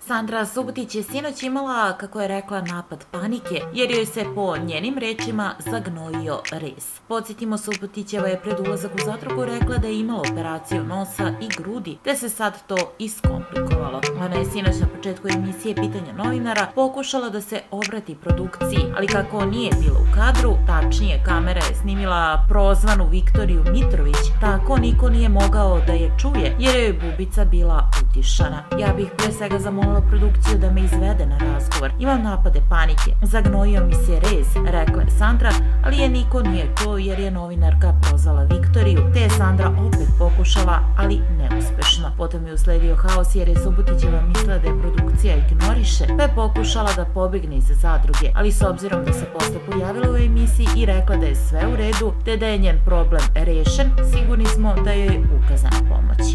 Sandra Subotić je sinoć imala, kako je rekla, napad panike, jer joj se po njenim rečima zagnojio rez. Podsjetimo, Subotićeva je pred ulazak u zatragu rekla da je imala operaciju nosa i grudi, te se sad to iskomplikovalo. Ona je sinoć na početku emisije Pitanja novinara pokušala da se obrati produkciji, ali kako nije bila u kadru, tačnije kamera je snimila prozvanu Viktoriju Mitrović, tako niko nije mogao da je čuje, jer je joj bubica bila utišana. Ja bih pre svega zamolila produkciju da me izvede na razgovor. Imam napade panike, zagnojio mi se rez, rekla je Sandra, ali je niko nije čuo jer je novinarka prozvala Viktoriju, te je Sandra opet pokušala, ali neuspešno. Potom je usledio haos jer je Subotićeva mislila da je produkcija ignoriše, pa je pokušala da pobegne iz zadruge, ali s obzirom da se posle pojavila u emisiji i rekla da je sve u redu, te da je njen problem rešen, sigurni smo da joj je ukazana pomoć.